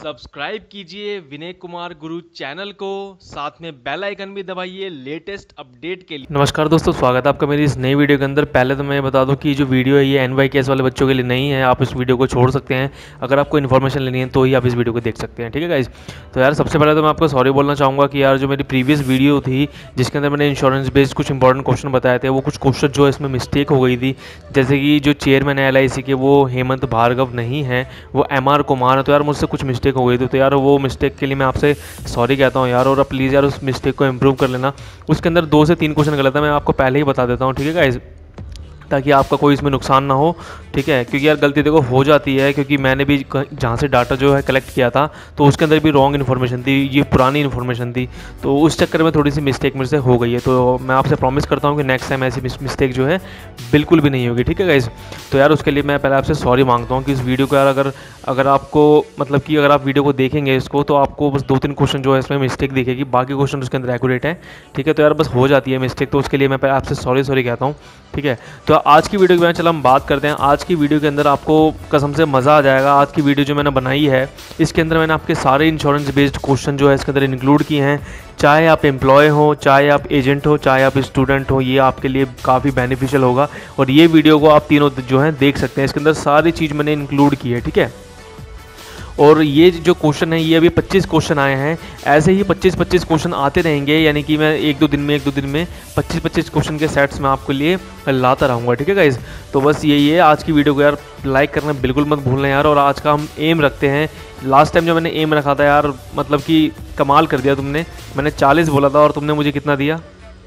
Subscribe कीजिए विनय कुमार गुरु channel को, साथ में बेल आइकन भी दबाइए लेटेस्ट अपडेट के लिए। नमस्कार दोस्तों, स्वागत है आपका मेरी इस नई वीडियो के अंदर। पहले तो मैं बता दूं कि जो वीडियो है ये NYKS वाले बच्चों के लिए नहीं है। आप इस वीडियो को छोड़ सकते हैं, अगर आपको इन्फॉर्मेशन लेनी है तो ही आप इस वीडियो को देख सकते हैं। ठीक है गाइस। तो यार सबसे पहले तो मैं आपको सॉरी बोलना चाहूँगा कि यार जो मेरी प्रीवियस वीडियो थी जिसके अंदर मैंने इंश्योरेंस बेस्ड कुछ इंपॉर्टेंट क्वेश्चन बताए थे, वो कुछ क्वेश्चन जो है इसमें मिस्टेक हो गई थी। जैसे कि जो चेयरमैन है LIC के वो हेमंत भार्गव नहीं है, वो MR कुमार है। तो यार मुझसे कुछ मिस्टेक हो गई थी, तो यार वो मिस्टेक के लिए मैं आपसे सॉरी कहता हूँ यार। और अब प्लीज़ यार उस मिस्टेक को इम्प्रूव कर लेना। उसके अंदर 2 से 3 क्वेश्चन गलत है, मैं आपको पहले ही बता देता हूँ। ठीक है गाइस, ताकि आपका कोई इसमें नुकसान ना हो। ठीक है, क्योंकि यार गलती देखो हो जाती है, क्योंकि मैंने भी जहाँ से डाटा जो है कलेक्ट किया था तो उसके अंदर भी रॉन्ग इन्फॉर्मेशन थी, ये पुरानी इन्फॉर्मेशन थी, तो उस चक्कर में थोड़ी सी मिस्टेक मेरे से हो गई है। तो मैं आपसे प्रॉमिस करता हूँ कि नेक्स्ट टाइम ऐसी मिस्टेक जो है बिल्कुल भी नहीं होगी। ठीक है गाइस। तो यार उसके लिए मैं पहले आपसे सॉरी मांगता हूँ कि इस वीडियो को यार अगर आपको मतलब कि अगर आप वीडियो को देखेंगे इसको, तो आपको बस 2-3 क्वेश्चन जो है इसमें मिस्टेक दिखेगी, बाकी क्वेश्चन उसके अंदर एक्यूरेट है। ठीक है, तो यार बस हो जाती है मिस्टेक, तो उसके लिए मैं आपसे सॉरी कहता हूँ। ठीक है, तो आज की वीडियो के बारे में चलो हम बात करते हैं। आज की वीडियो के अंदर आपको कसम से मज़ा आ जाएगा। आज की वीडियो जो मैंने बनाई है इसके अंदर मैंने आपके सारे इंश्योरेंस बेस्ड क्वेश्चन जो है इसके अंदर इंक्लूड किए हैं। चाहे आप एम्प्लॉय हो, चाहे आप एजेंट हो, चाहे आप स्टूडेंट हो, ये आपके लिए काफ़ी बेनिफिशियल होगा। और ये वीडियो को आप तीनों जो है देख सकते हैं, इसके अंदर सारी चीज़ मैंने इंक्लूड की है। ठीक है, और ये जो क्वेश्चन है ये अभी 25 क्वेश्चन आए हैं। ऐसे ही 25 क्वेश्चन आते रहेंगे, यानी कि मैं एक दो दिन में 25 क्वेश्चन के सेट्स में आपके लिए लाता रहूँगा। ठीक है गाइस, तो बस यही है आज की वीडियो को यार लाइक करना बिल्कुल मत भूलना यार। और आज का हम एम रखते हैं, लास्ट टाइम जो मैंने एम रखा था यार, मतलब कि कमाल कर दिया तुमने। मैंने 40 बोला था और तुमने मुझे कितना दिया,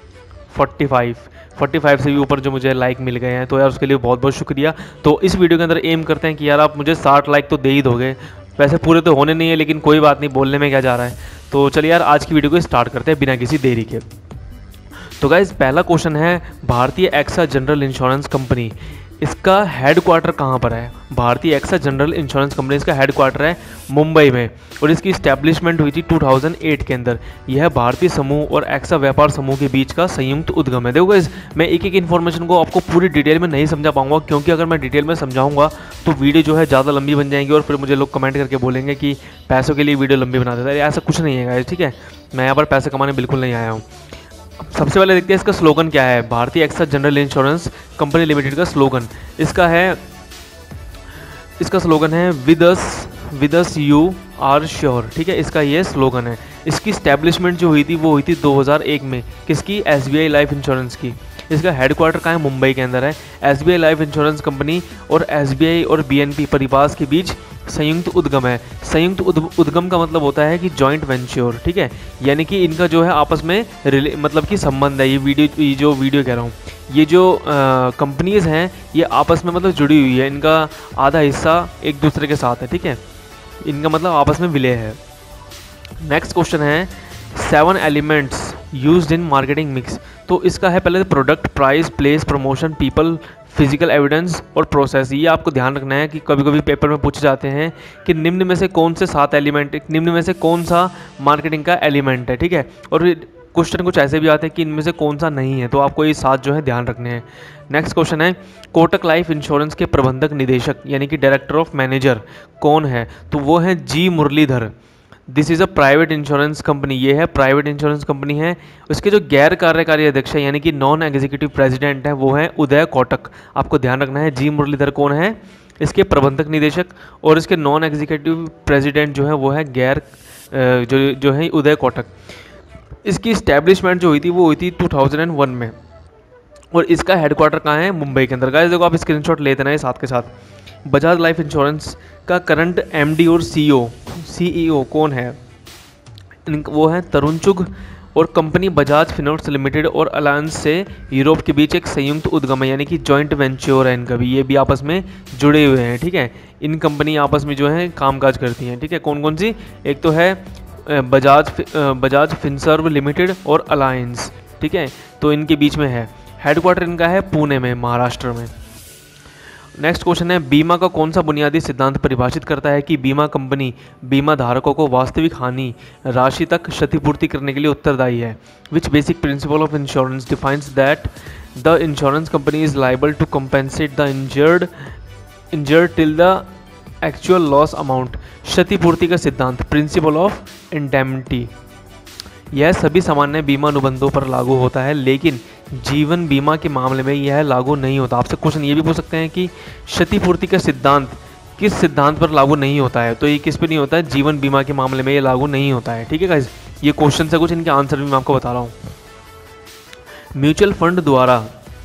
45 से भी ऊपर जो मुझे लाइक मिल गए हैं, तो यार उसके लिए बहुत बहुत शुक्रिया। तो इस वीडियो के अंदर एम करते हैं कि यार आप मुझे 60 लाइक तो दे ही दोगे। वैसे पूरे तो होने नहीं है, लेकिन कोई बात नहीं, बोलने में क्या जा रहा है। तो चलिए यार आज की वीडियो को स्टार्ट करते हैं बिना किसी देरी के। तो गाइज पहला क्वेश्चन है, Bharti AXA general insurance company, इसका हेडक्वार्टर कहाँ पर है? Bharti AXA general insurance company, इसका हेडक्वार्टर है मुंबई में, और इसकी इस्टेब्लिशमेंट हुई थी 2008 के अंदर। यह भारतीय समूह और एक्सा व्यापार समूह के बीच का संयुक्त उद्गम है। देखो गाइस, मैं एक एक इन्फॉर्मेशन को आपको पूरी डिटेल में नहीं समझा पाऊंगा, क्योंकि अगर मैं डिटेल में समझाऊंगा तो वीडियो जो है ज़्यादा लंबी बन जाएंगी और फिर मुझे लोग कमेंट करके बोलेंगे कि पैसों के लिए वीडियो लंबी बना देता है। ऐसा कुछ नहीं है गाइस। ठीक है, मैं यहाँ पर पैसे कमाने बिल्कुल नहीं आया हूँ। सबसे पहले देखते हैं इसका स्लोगन क्या है। Bharti AXA general insurance company limited का स्लोगन इसका स्लोगन है with us you are sure. ठीक है, इसका ये स्लोगन है। इसकी स्टैब्लिशमेंट जो हुई थी वो हुई थी 2001 में, किसकी? SBI लाइफ इंश्योरेंस की। इसका हेडक्वार्टर कहाँ है? मुंबई के अंदर है। SBI लाइफ इंश्योरेंस कंपनी और SBI और BNP परिवार के बीच संयुक्त उद्गम है। संयुक्त उद्गम का मतलब होता है कि जॉइंट वेंचर। ठीक है, यानी कि इनका जो है आपस में मतलब कि संबंध है। ये जो वीडियो कह रहा हूँ, ये जो कंपनीज हैं ये आपस में मतलब जुड़ी हुई है। इनका आधा हिस्सा एक दूसरे के साथ है। ठीक है, इनका मतलब आपस में विलय है। नेक्स्ट क्वेश्चन है, 7 elements used in marketing mix. तो इसका है पहले product, price, place, promotion, people, physical evidence और प्रोसेस। ये आपको ध्यान रखना है कि कभी कभी पेपर में पूछे जाते हैं कि निम्न में से कौन से 7 एलिमेंट, निम्न में से कौन सा मार्केटिंग का एलिमेंट है। ठीक है, और क्वेश्चन कुछ ऐसे भी आते हैं कि इनमें से कौन सा नहीं है, तो आपको ये 7 जो है ध्यान रखने हैं। नेक्स्ट क्वेश्चन है, कोटक लाइफ इंश्योरेंस के प्रबंधक निदेशक यानी कि डायरेक्टर ऑफ मैनेजर कौन है? तो वो है G Muralidhar. This is a private insurance company, ये है प्राइवेट इंश्योरेंस कंपनी है। उसके जो गैर कार्यकारी अध्यक्ष है यानी कि नॉन एग्जीक्यूटिव प्रेसिडेंट है वो है उदय कोटक। आपको ध्यान रखना है जी मुरलीधर कौन है, इसके प्रबंधक निदेशक, और इसके नॉन एग्जीक्यूटिव प्रेसिडेंट जो है वो है जो है उदय कोटक। इसकी इस्टेब्लिशमेंट जो हुई थी वो हुई थी 2001 में, और इसका हेडक्वार्टर कहाँ है? मुंबई के अंदर। गाइस देखो आप स्क्रीनशॉट लेते ना साथ के साथ। बजाज लाइफ इंश्योरेंस का करंट MD और CEO कौन है? वो है तरुण चुग, और कंपनी बजाज फिनोर्स लिमिटेड और अलायंस से यूरोप के बीच एक संयुक्त उद्गम है, यानी कि जॉइंट वेंचर है इनका भी। ये भी आपस में जुड़े हुए हैं। ठीक है, इन कंपनी आपस में जो है कामकाज करती हैं। ठीक है, कौन कौन सी? एक तो है बजाज फिनसर्व लिमिटेड और अलायंस। ठीक है, तो इनके बीच में है। हेडक्वार्टर इनका है पुणे में, महाराष्ट्र में। नेक्स्ट क्वेश्चन है, बीमा का कौन सा बुनियादी सिद्धांत परिभाषित करता है कि बीमा कंपनी बीमा धारकों को वास्तविक हानि राशि तक क्षतिपूर्ति करने के लिए उत्तरदायी है? Which basic principle of insurance defines that the insurance company is liable to compensate the injured till the actual loss amount, क्षतिपूर्ति का सिद्धांत, प्रिंसिपल ऑफ इंडेमनिटी। यह सभी सामान्य बीमा अनुबंधों पर लागू होता है, लेकिन जीवन बीमा के मामले में यह लागू नहीं होता। आपसे क्वेश्चन ये भी पूछ सकते हैं कि क्षतिपूर्ति का सिद्धांत किस सिद्धांत पर लागू नहीं होता है, तो ये किस पे नहीं होता है, जीवन बीमा के मामले में ये लागू नहीं होता है। ठीक है गाइस, ये क्वेश्चन से कुछ, इनके आंसर भी मैं आपको बता रहा हूँ। म्यूचुअल फंड द्वारा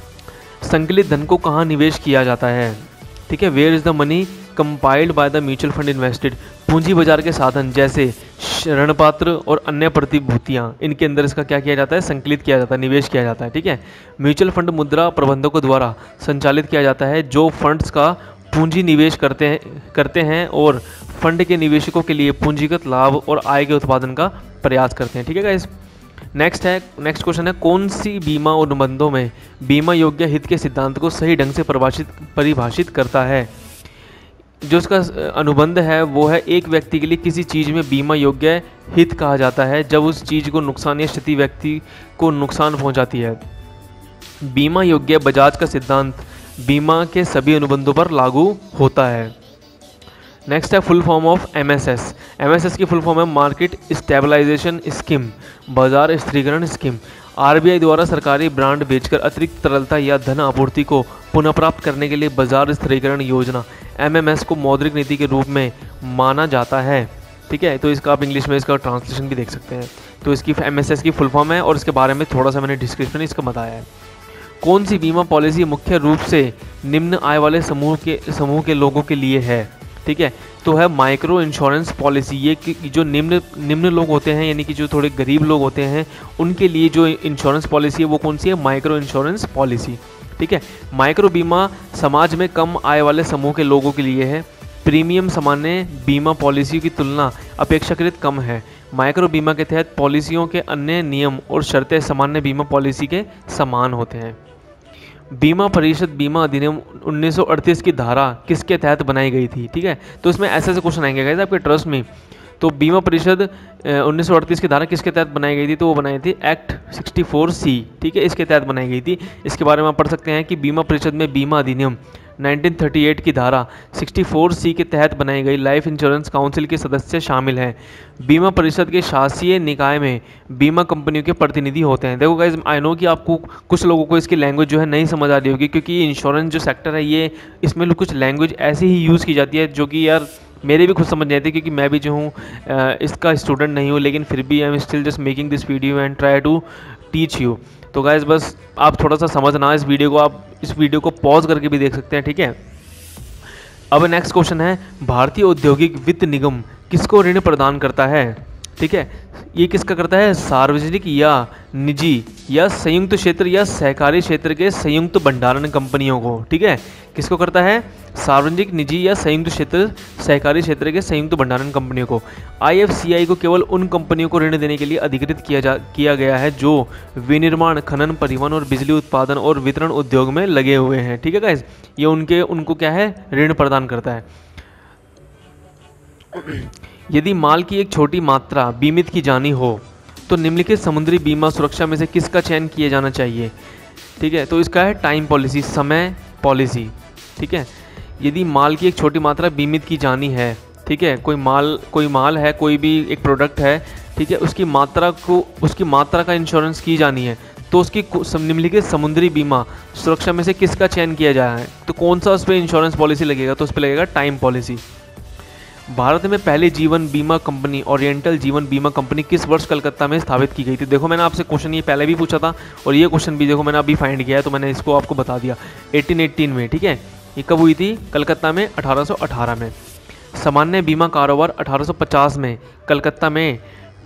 संकलित धन को कहाँ निवेश किया जाता है? ठीक है, where is the money compiled by the mutual fund invested. पूंजी बाजार के साधन जैसे ऋणपत्र और अन्य प्रतिभूतियाँ, इनके अंदर इसका क्या किया जाता है, संकलित किया जाता है, निवेश किया जाता है। ठीक है, म्यूचुअल फंड मुद्रा प्रबंधकों द्वारा संचालित किया जाता है, जो फंड्स का पूंजी निवेश करते हैं और फंड के निवेशकों के लिए पूंजीगत लाभ और आय के उत्पादन का प्रयास करते हैं। ठीक है गाइस, नेक्स्ट क्वेश्चन है, कौन सी बीमा अनुबंधों में बीमा योग्य हित के सिद्धांत को सही ढंग से परिभाषित करता है? जो इसका अनुबंध है वो है, एक व्यक्ति के लिए किसी चीज़ में बीमा योग्य हित कहा जाता है जब उस चीज़ को नुकसान या क्षति व्यक्ति को नुकसान पहुंचाती है। बीमा योग्य बजाज का सिद्धांत बीमा के सभी अनुबंधों पर लागू होता है। नेक्स्ट है full form of M S S. M S S की फुल फॉर्म है मार्केट स्टेबलाइजेशन स्कीम, बाजार स्थिरीकरण स्कीम। आरबीआई द्वारा सरकारी ब्रांड बेचकर अतिरिक्त तरलता या धन आपूर्ति को पुनः प्राप्त करने के लिए बाजार स्थिरीकरण योजना एमएमएस को मौद्रिक नीति के रूप में माना जाता है। ठीक है, तो इसका आप इंग्लिश में इसका ट्रांसलेशन भी देख सकते हैं। तो इसकी एमएसएस की फुल फॉर्म है और इसके बारे में थोड़ा सा मैंने डिस्क्रिप्शन इसका बताया है। कौन सी बीमा पॉलिसी मुख्य रूप से निम्न आय वाले समूह के लोगों के लिए है? ठीक है, तो है माइक्रो इंश्योरेंस पॉलिसी। ये कि जो निम्न लोग होते हैं, यानी कि जो थोड़े गरीब लोग होते हैं, उनके लिए जो इंश्योरेंस पॉलिसी है वो कौन सी है? Micro insurance policy. ठीक है, माइक्रो बीमा समाज में कम आय वाले समूह के लोगों के लिए है। प्रीमियम सामान्य बीमा पॉलिसी की तुलना अपेक्षाकृत कम है। माइक्रो बीमा के तहत पॉलिसियों के अन्य नियम और शर्तें सामान्य बीमा पॉलिसी के समान होते हैं। बीमा परिषद बीमा अधिनियम 1938 की धारा किसके तहत बनाई गई थी? ठीक है, तो इसमें ऐसे क्वेश्चन आएंगे गाइस आपके ट्रस्ट में। तो बीमा परिषद 1938 की धारा किसके तहत बनाई गई थी? तो वो बनाई थी एक्ट 64C। ठीक है, इसके तहत बनाई गई थी। इसके बारे में आप पढ़ सकते हैं कि बीमा परिषद में बीमा अधिनियम 1938 की धारा 64C के तहत बनाई गई लाइफ इंश्योरेंस काउंसिल के सदस्य शामिल हैं। बीमा परिषद के शासीय निकाय में बीमा कंपनियों के प्रतिनिधि होते हैं। देखो गाइस, आई नो कि आपको कुछ लोगों को इसकी लैंग्वेज जो है नहीं समझ आ रही होगी, क्योंकि इंश्योरेंस जो सेक्टर है ये, इसमें कुछ लैंग्वेज ऐसी ही यूज़ की जाती है जो कि यार मेरे भी खुद समझ नहीं आती, क्योंकि मैं भी जो हूँ इसका स्टूडेंट नहीं हूँ, लेकिन फिर भी I am still just making this video and try to teach you. तो गाइस बस आप थोड़ा सा समझना इस वीडियो को, आप इस वीडियो को पॉज करके भी देख सकते हैं। ठीक है, अब नेक्स्ट क्वेश्चन है, भारतीय औद्योगिक वित्त निगम किसको ऋण प्रदान करता है? ठीक है, ये किसका करता है? सार्वजनिक या निजी या संयुक्त क्षेत्र या सहकारी क्षेत्र के संयुक्त भंडारण कंपनियों को। ठीक है, किसको करता है? सार्वजनिक, निजी या संयुक्त क्षेत्र, सहकारी क्षेत्र के संयुक्त भंडारण कंपनियों को। आईएफसीआई को केवल उन कंपनियों को ऋण देने के लिए अधिकृत किया गया है जो विनिर्माण, खनन, परिवहन और बिजली उत्पादन और वितरण उद्योग में लगे हुए हैं। ठीक है गाइस, ये उनको क्या है? ऋण प्रदान करता है। यदि माल की एक छोटी मात्रा बीमित की जानी हो तो निम्नलिखित समुद्री बीमा सुरक्षा में से किसका चयन किया जाना चाहिए? ठीक है, तो इसका है टाइम पॉलिसी, समय पॉलिसी। ठीक है, यदि माल की एक छोटी मात्रा बीमित की जानी है, ठीक है, कोई माल है, कोई भी एक प्रोडक्ट है, ठीक है, उसकी मात्रा का इंश्योरेंस की जानी है, तो उसकी निम्नलिखित समुद्री बीमा सुरक्षा में से किसका चयन किया जाए है? तो कौन सा उस पर इंश्योरेंस पॉलिसी लगेगा? तो उस पर लगेगा टाइम पॉलिसी। भारत में पहली जीवन बीमा कंपनी ओरिएंटल जीवन बीमा कंपनी किस वर्ष कलकत्ता में स्थापित की गई थी? देखो मैंने आपसे क्वेश्चन ये पहले भी पूछा था और ये क्वेश्चन भी देखो मैंने अभी फाइंड किया है, तो मैंने इसको आपको बता दिया 1818 में। ठीक है, ये कब हुई थी? कलकत्ता में 1818 में। सामान्य बीमा कारोबार 1850 में कलकत्ता में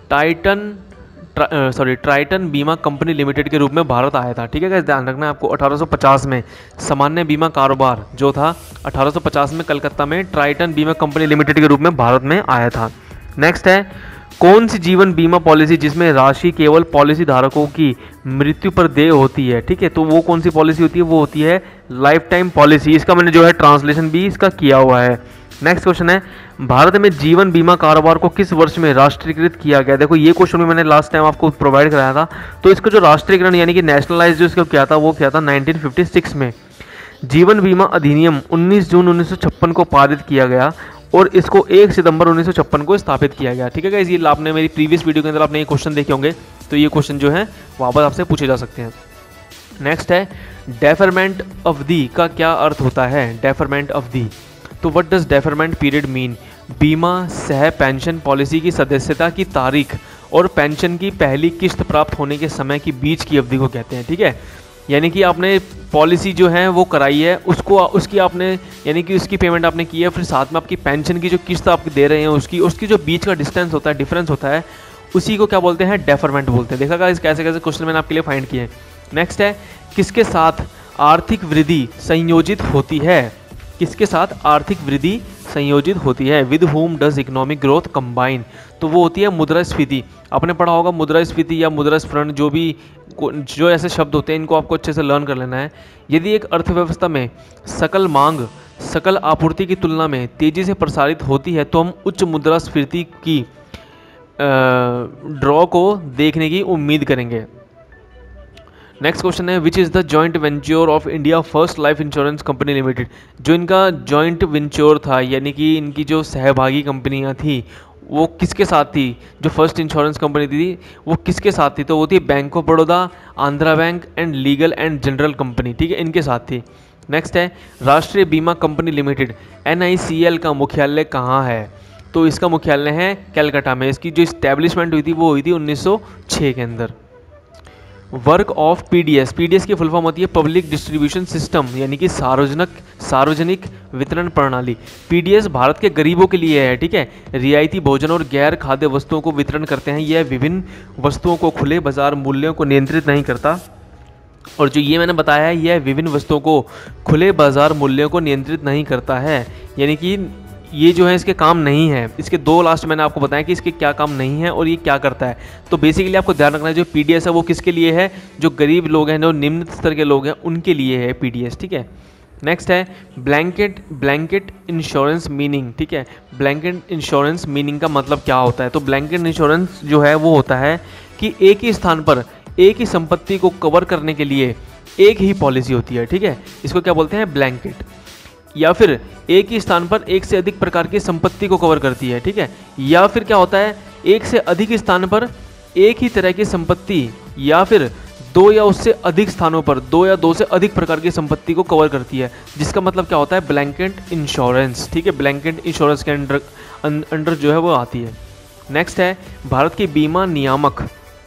ट्राइटन बीमा कंपनी लिमिटेड के रूप में भारत आया था। ठीक है गाइस, ध्यान रखना आपको 1850 में सामान्य बीमा कारोबार जो था 1850 में कलकत्ता में ट्राइटन बीमा कंपनी लिमिटेड के रूप में भारत में आया था। नेक्स्ट है, कौन सी जीवन बीमा पॉलिसी जिसमें राशि केवल पॉलिसी धारकों की मृत्यु पर देय होती है? ठीक है, तो वो कौन सी पॉलिसी होती है? वो होती है लाइफ टाइम पॉलिसी। इसका मैंने जो है ट्रांसलेशन भी इसका किया हुआ है। नेक्स्ट क्वेश्चन है, भारत में जीवन बीमा कारोबार को किस वर्ष में राष्ट्रीयकृत किया गया? देखो ये क्वेश्चन भी मैंने लास्ट टाइम आपको प्रोवाइड कराया था। तो इसका जो राष्ट्रीयकरण यानी कि नेशनलाइज जो इसको किया था वो किया था 1956 में। जीवन बीमा अधिनियम 19 जून 1956 को पारित किया गया और इसको 1 सितंबर 1956 को स्थापित किया गया। ठीक है गाइस, ये आपने मेरी प्रीवियस वीडियो के अंदर आपने ये क्वेश्चन देखे होंगे, तो ये क्वेश्चन जो है वापस आपसे पूछे जा सकते हैं। नेक्स्ट है डेफरमेंट अवधि का क्या अर्थ होता है। डेफरमेंट अवधि, तो what does deferment period mean. बीमा सह पेंशन पॉलिसी की सदस्यता की तारीख और पेंशन की पहली किस्त प्राप्त होने के समय की बीच की अवधि को कहते हैं। ठीक है, यानी कि आपने पॉलिसी जो है वो कराई है, उसकी आपने यानी कि उसकी पेमेंट आपने की है, फिर साथ में आपकी पेंशन की जो किस्त आप दे रहे हैं उसकी जो बीच का डिस्टेंस होता है, डिफरेंस होता है, उसी को क्या बोलते हैं, डेफरमेंट बोलते हैं। देखा गाइस कैसे कैसे क्वेश्चन मैंने आपके लिए फाइंड किए हैं। नेक्स्ट है किसके साथ आर्थिक वृद्धि संयोजित होती है। किसके साथ आर्थिक वृद्धि संयोजित होती है। With whom does economic growth combine, तो वो होती है मुद्रास्फीति। आपने पढ़ा होगा मुद्रास्फीति या मुद्रास्फरण, जो ऐसे शब्द होते हैं इनको आपको अच्छे से लर्न कर लेना है। यदि एक अर्थव्यवस्था में सकल मांग सकल आपूर्ति की तुलना में तेजी से प्रसारित होती है तो हम उच्च मुद्रास्फीति की ड्रॉ को देखने की उम्मीद करेंगे। नेक्स्ट क्वेश्चन है which is the joint venture of India first life insurance company limited. जो इनका जॉइंट वेंचर था, यानी कि इनकी जो सहभागी कंपनियां थी वो किसके साथ थी। जो फर्स्ट इंश्योरेंस कंपनी थी वो किसके साथ थी, तो वो थी bank of Baroda, Andhra bank and legal and general company. ठीक है, इनके साथ थी। नेक्स्ट है राष्ट्रीय बीमा कंपनी लिमिटेड NICL का मुख्यालय कहाँ है, तो इसका मुख्यालय है कैलकाटा में। इसकी जो इस्टेब्लिशमेंट हुई थी वो हुई थी 1906 के अंदर। वर्क ऑफ पीडीएस की फुल फॉर्म होती है पब्लिक डिस्ट्रीब्यूशन सिस्टम, यानी कि सार्वजनिक वितरण प्रणाली। पीडीएस भारत के गरीबों के लिए है। ठीक है, रियायती भोजन और गैर खाद्य वस्तुओं को वितरण करते हैं। यह विभिन्न वस्तुओं को खुले बाजार मूल्यों को नियंत्रित नहीं करता, और जो ये मैंने बताया है यह विभिन्न वस्तुओं को खुले बाजार मूल्यों को नियंत्रित नहीं करता है, यानी कि ये जो है इसके काम नहीं है। इसके दो लास्ट मैंने आपको बताया कि इसके क्या काम नहीं है और ये क्या करता है। तो बेसिकली आपको ध्यान रखना है जो पीडीएस है वो किसके लिए है, जो गरीब लोग हैं, जो निम्न स्तर के लोग हैं उनके लिए है पीडीएस। ठीक है, नेक्स्ट है ब्लैंकेट इंश्योरेंस मीनिंग। ठीक है, ब्लैंकेट इंश्योरेंस मीनिंग का मतलब क्या होता है, तो ब्लैंकेट इंश्योरेंस जो है वो होता है कि एक ही स्थान पर एक ही संपत्ति को कवर करने के लिए एक ही पॉलिसी होती है। ठीक है, इसको क्या बोलते हैं, ब्लैंकेट। या फिर एक ही स्थान पर एक से अधिक प्रकार की संपत्ति को कवर करती है। ठीक है, या फिर क्या होता है एक से अधिक स्थान पर एक ही तरह की संपत्ति, या फिर दो या उससे अधिक स्थानों पर दो या दो से अधिक प्रकार की संपत्ति को कवर करती है, जिसका मतलब क्या होता है, ब्लैंकेट इंश्योरेंस। ठीक है, ब्लैंकेट इंश्योरेंस के अंडर जो है वो आती है। नेक्स्ट है भारत की बीमा नियामक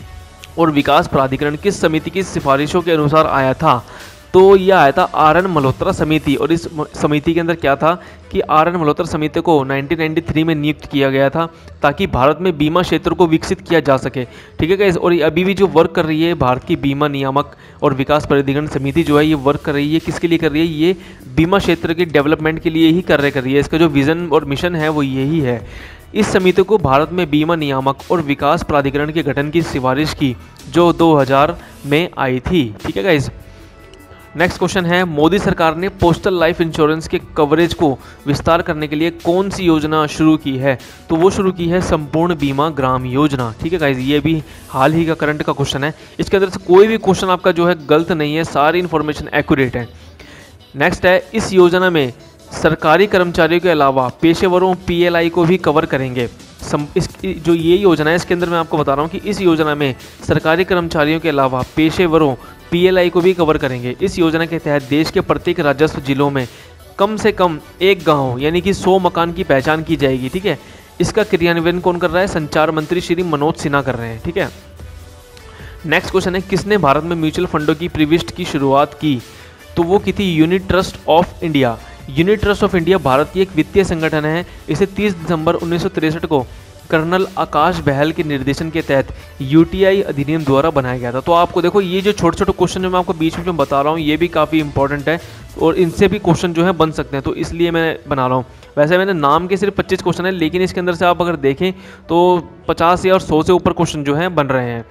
और विकास प्राधिकरण किस समिति की सिफारिशों के अनुसार आया था, तो यह आया था RN मल्होत्रा समिति। और इस समिति के अंदर क्या था कि RN मल्होत्रा समिति को 1993 में नियुक्त किया गया था ताकि भारत में बीमा क्षेत्र को विकसित किया जा सके। ठीक है गाइस, और अभी भी जो वर्क कर रही है भारत की बीमा नियामक और विकास प्राधिकरण समिति जो है ये वर्क कर रही है, किसके लिए कर रही है, ये बीमा क्षेत्र के डेवलपमेंट के लिए ही कर रही है। इसका जो विजन और मिशन है वो यही है। इस समिति को भारत में बीमा नियामक और विकास प्राधिकरण के गठन की सिफारिश की जो 2000 में आई थी। ठीक है गाइस, नेक्स्ट क्वेश्चन है मोदी सरकार ने पोस्टल लाइफ इंश्योरेंस के कवरेज को विस्तार करने के लिए कौन सी योजना शुरू की है, तो वो शुरू की है संपूर्ण बीमा ग्राम योजना। ठीक है गाइस, ये भी हाल ही का करंट का क्वेश्चन है। इसके अंदर से कोई भी क्वेश्चन आपका जो है गलत नहीं है, सारी इन्फॉर्मेशन एक्यूरेट है। नेक्स्ट है इस योजना में सरकारी कर्मचारियों के अलावा पेशेवरों PLI को भी कवर करेंगे। जो ये योजना है इसके अंदर मैं आपको बता रहा हूँ कि इस योजना में सरकारी कर्मचारियों के अलावा पेशेवरों PLI को भी कवर करेंगे। इस योजना के तहत देश के प्रत्येक राजस्व जिलों में कम से कम एक गांव यानी कि 100 मकान की पहचान की जाएगी। ठीक है, इसका क्रियान्वयन कौन कर रहा है, संचार मंत्री श्री मनोज सिन्हा कर रहे हैं। ठीक है, नेक्स्ट क्वेश्चन है किसने भारत में म्यूचुअल फंडों की प्रविष्ट की शुरुआत की, तो वो की थी unit trust of India. Unit trust of India Bharat की एक वित्तीय संगठन है। इसे 30 दिसंबर 1963 को कर्नल आकाश बहल के निर्देशन के तहत UTI अधिनियम द्वारा बनाया गया था। तो आपको देखो ये जो छोटे छोटे क्वेश्चन जो मैं आपको बीच में बता रहा हूँ ये भी काफ़ी इंपॉर्टेंट है और इनसे भी क्वेश्चन जो है बन सकते हैं, तो इसलिए मैं बना रहा हूँ। वैसे मैंने नाम के सिर्फ 25 क्वेश्चन है, लेकिन इसके अंदर से आप अगर देखें तो 50 या 100 से ऊपर क्वेश्चन जो हैं बन रहे हैं।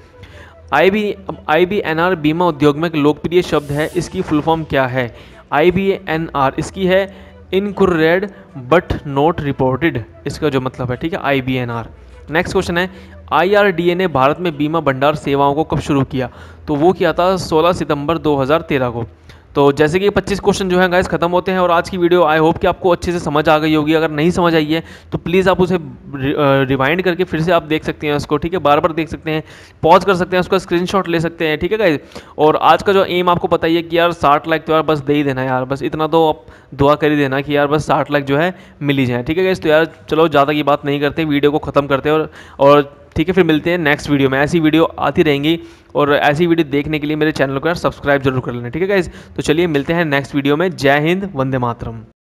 IBNR बीमा उद्योग में एक लोकप्रिय शब्द है, इसकी फुल फॉर्म क्या है। IBNR इसकी है इनकुरेड बट नॉट रिपोर्टेड, इसका जो मतलब है। ठीक है, IBNR। नेक्स्ट क्वेश्चन है IRDA ने भारत में बीमा भंडार सेवाओं को कब शुरू किया, तो वो किया था 16 सितंबर 2013 को। तो जैसे कि 25 क्वेश्चन जो है गाइस खत्म होते हैं और आज की वीडियो आई होप कि आपको अच्छे से समझ आ गई होगी। अगर नहीं समझ आई है तो प्लीज़ आप उसे रिवाइंड करके फिर से आप देख सकते हैं उसको, ठीक है, बार बार देख सकते हैं, पॉज कर सकते हैं, उसका स्क्रीनशॉट ले सकते हैं, ठीक है गाइस। और आज का जो एम आपको पता ही है कि यार 60 लाख तो यार बस दे ही देना यार, बस इतना तो आप दुआ कर ही देना कि यार बस 60 लाख जो है मिल ही जाए, ठीक है गाइस। तो यार चलो ज़्यादा की बात नहीं करते, वीडियो को ख़त्म करते हैं और ठीक है, फिर मिलते हैं नेक्स्ट वीडियो में। ऐसी वीडियो आती रहेंगी और ऐसी वीडियो देखने के लिए मेरे चैनल को यार सब्सक्राइब जरूर कर लेना, ठीक है गाइस। तो चलिए मिलते हैं नेक्स्ट वीडियो में। जय हिंद, वंदे मातरम।